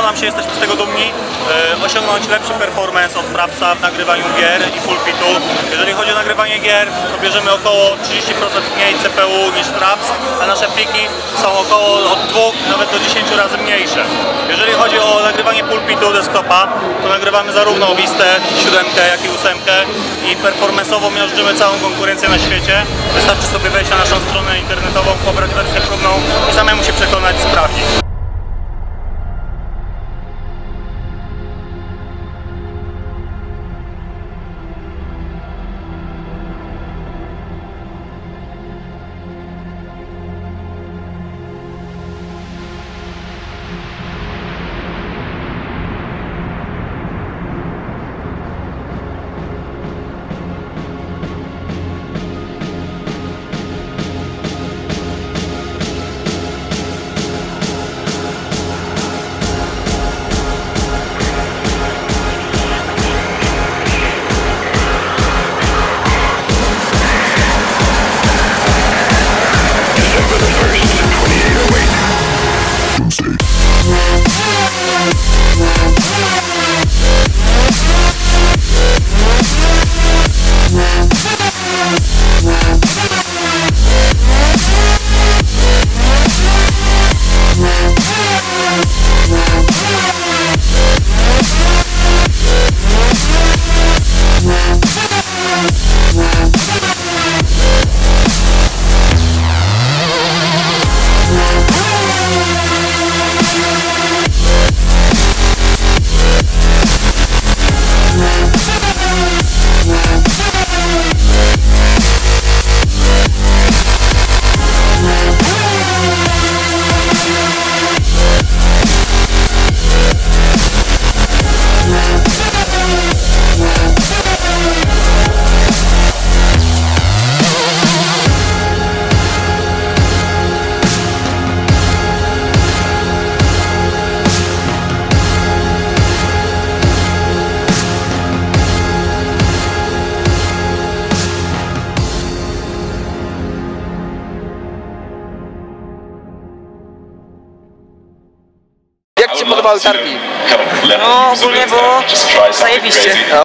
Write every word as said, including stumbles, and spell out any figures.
nam się, jesteśmy z tego dumni, e, osiągnąć lepszy performance od Frapsa w nagrywaniu gier i pulpitu. Jeżeli chodzi o nagrywanie gier, to bierzemy około trzydzieści procent mniej C P U niż Fraps, a nasze pliki są około od dwóch nawet do dziesięciu razy mniejsze. Jeżeli chodzi o nagrywanie pulpitu desktopa, to nagrywamy zarówno Vistę, siódemkę, jak i ósemkę i performance'owo miażdżymy całą konkurencję na świecie. Wystarczy sobie wejść na naszą stronę internetową, pobrać wersję próbną i samemu się przekonać, sprawdzić. Jak Ci się podobały targi? No ogólnie było zajebiście.